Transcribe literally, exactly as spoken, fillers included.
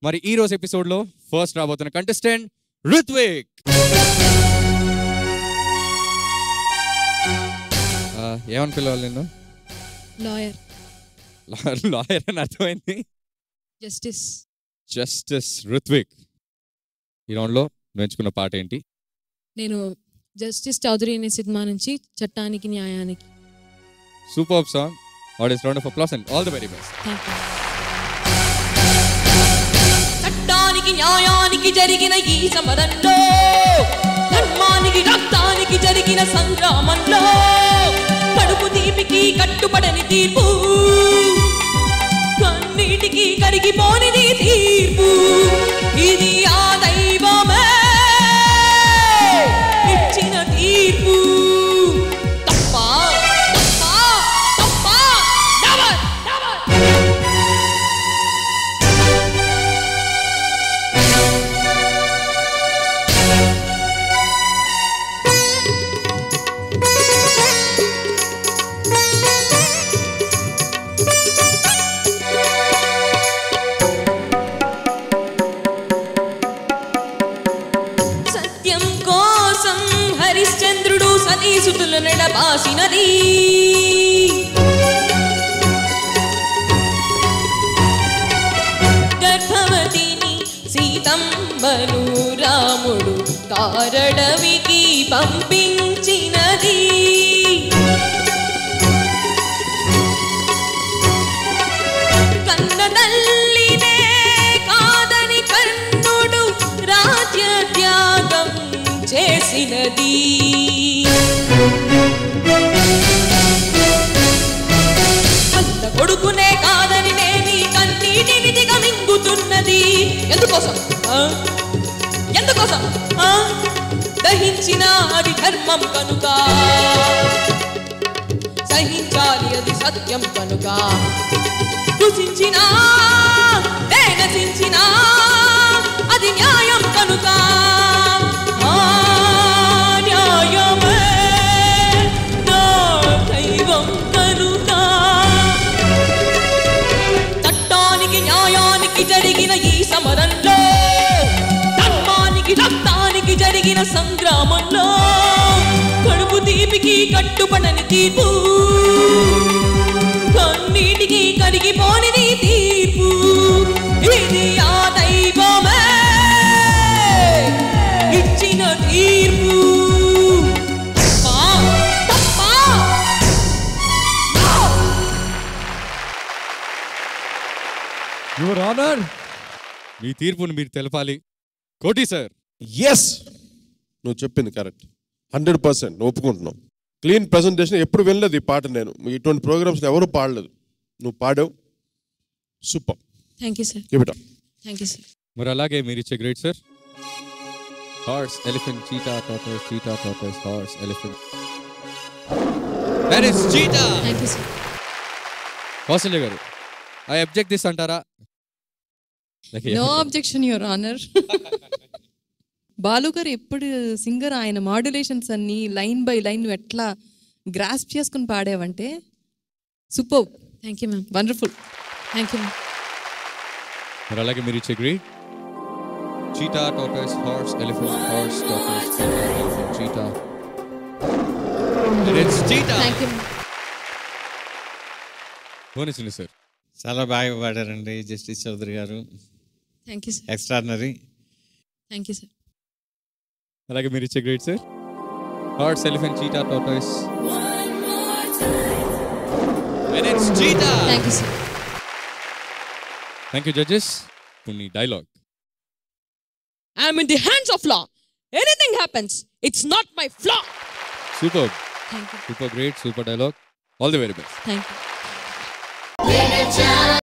మరి ఈ రోజు ఎపిసోడ్ లో ఫస్ట్ రాబోతున్న కంటెస్టెంట్ రుత్విక్. ఏమని పిలవాలి నిన్ను? లాయర్. లాయర్ అని అర్థమైంది. జస్టిస్. జస్టిస్ రుత్విక్. ఈ రౌండ్ లో ఎంచుకున్న పాట ఏంటి? నేను జస్టిస్ చౌదరి అనే సినిమా నుంచి చట్టానికి న్యాయానికి. Super song. Audience round of applause and all the very best. Thank you. చట్టానికి న్యాయానికి జరిగిన ఈ సమరంలో, ధర్మానికి రక్తానికి జరిగిన సంగ్రామంలో, కడుపు తీపికి కట్టుబడని తీర్పు, కన్నీటికి కరిగిపోనిది తీర్పు. ఇది ఆ దైవమే ఇచ్చిన తీర్పు. తప్ప తప్ప తప్ప నెవర్ నెవర్. సత్యం కోసం హరిశ్చంద్రుడు సతీసుతుల నెడబాసినది. గర్భవతిని సీతమ్మను రాముడు కారడవికి పంపించినది. కన్న తల్లినే కాదని కన్నుడు రాజ్య త్యాగం చేసినది. అన్న కొడుకునే కాదని నేని కన్నీటిని దిగమింగుతున్నది. ఎందుకోసం ఆ? ఎందుకోసం ఆ? దహించిన అది ధర్మం కనుక, సహించాలి అది సత్యం కనుక. రుచించినా నశించినా అది న్యాయం కనుక. ఆ న్యాయమే నా దైవం కనుక. చట్టానికి న్యాయానికి జరిగిన ఈ సమరంలో, ధర్మానికి రక్తానికి జరిగిన సంగ్రామంలో, కడుపు తీపికి కట్టుబడని తీర్పు, కన్నీటికి కరిగిపోనిది తీర్పు. ఇది ఆ దైవమే ఇచ్చిన తీర్పు. యువర్ ఆనర్, మీ తీర్పును మీరు తెలపాలి. కోటి సార్. ఎస్, నువ్వు చెప్పింది కరెక్ట్. హండ్రెడ్ పర్సెంట్ ఒప్పుకుంటున్నావు. Clean presentation. ఎప్పుడు వినలేదు ఈ పాట నేను. ఇటువంటి ప్రోగ్రామ్స్ ఎవరు పాడలేదు. నువ్వు పాడావు. Super. Thank you sir. Give it up. Thank you sir. మరి అలాగే మీరు ఇచ్చే great sir. Horse, elephant, cheetah, tortoise, cheetah, tortoise, horse, elephant. That is cheetah. Thank you sir. Kausalya garu, I object this అంటారా? No objection your honour. Balu garu ఎప్పుడు singer, ఆయన modulations అన్ని line by line ఎట్లా grasp చేసుకుని పాడేవంటే super. Thank you ma'am. Wonderful. Thank you ma'am. మరి అలాగే మీరు ఇచ్చే great. Cheetah, tortoise, horse, elephant, horse, tortoise, cheetah, elephant, cheetah. It's cheetah. Thank you ma'am. Bhuvaneswari sir. చాలా బాగా పాడారండి justice Chowdary garu. Thank you sir. Extraordinary. Thank you sir. అలాగే మీరు ఇచ్చే great sir. Horse, elephant, cheetah, tortoise. And it's cheetah. Thank you sir. Thank you judges. కొన్ని dialogue. I'm in the hands of law. Anything happens, it's not my flaw. Super. Thank you. Super great. Super dialogue. All the very best. Thank you.